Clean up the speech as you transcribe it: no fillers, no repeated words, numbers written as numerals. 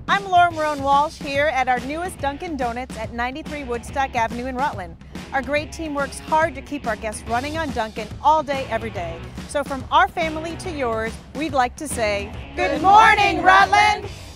I'm Merone Walsh here at our newest Dunkin' Donuts at 93 Woodstock Avenue in Rutland. Our great team works hard to keep our guests running on Dunkin' all day, every day. So from our family to yours, we'd like to say, good morning, Rutland!